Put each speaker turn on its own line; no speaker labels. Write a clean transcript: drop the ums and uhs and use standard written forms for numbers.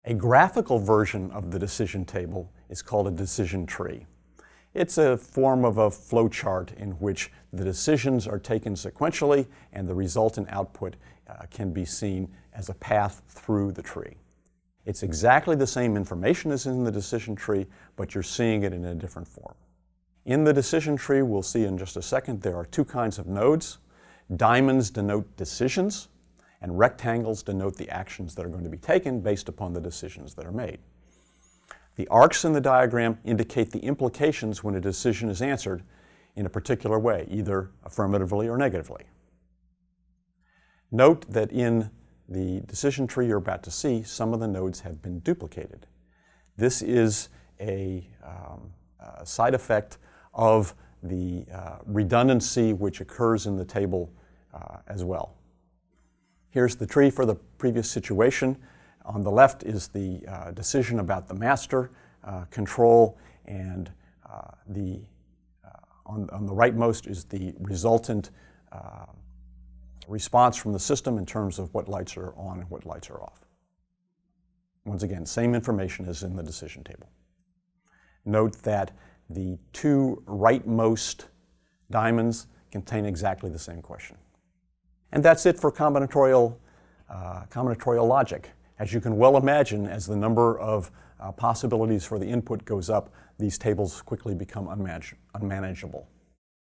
A graphical version of the decision table is called a decision tree. It's a form of a flow chart in which the decisions are taken sequentially and the resultant output can be seen as a path through the tree. It's exactly the same information as in the decision tree, but you're seeing it in a different form. In the decision tree, we'll see in just a second, there are two kinds of nodes. Diamonds denote decisions, and rectangles denote the actions that are going to be taken based upon the decisions that are made. The arcs in the diagram indicate the implications when a decision is answered in a particular way, either affirmatively or negatively. Note that in the decision tree you're about to see, some of the nodes have been duplicated. This is a side effect of the redundancy which occurs in the table as well. Here's the tree for the previous situation. On the left is the decision about the master control, and on the rightmost is the resultant response from the system in terms of what lights are on and what lights are off. Once again, same information as in the decision table. Note that the two rightmost diamonds contain exactly the same question. And that's it for combinatorial logic. As you can well imagine, as the number of possibilities for the input goes up, these tables quickly become unmanageable.